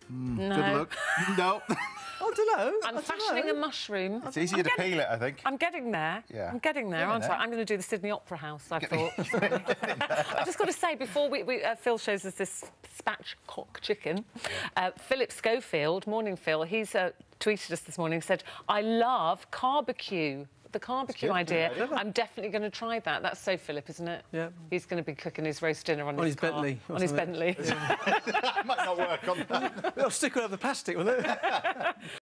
No. Good luck. No. I don't know. I'm fashioning a mushroom. It's easier to peel it, I think. I'm getting there. Yeah. I'm getting there, aren't I? I'm going to do the Sydney Opera House, I thought. I've just got to say, before Phil shows us this spatchcock chicken, Philip Schofield, morning Phil, he's tweeted us this morning, said, I love carbecue. The barbecue idea. I'm definitely going to try that. That's so Philip, isn't it? Yeah. He's going to be cooking his roast dinner on his car. Bentley. On his Bentley. That might not work on that. They'll stick all over the plastic, won't it?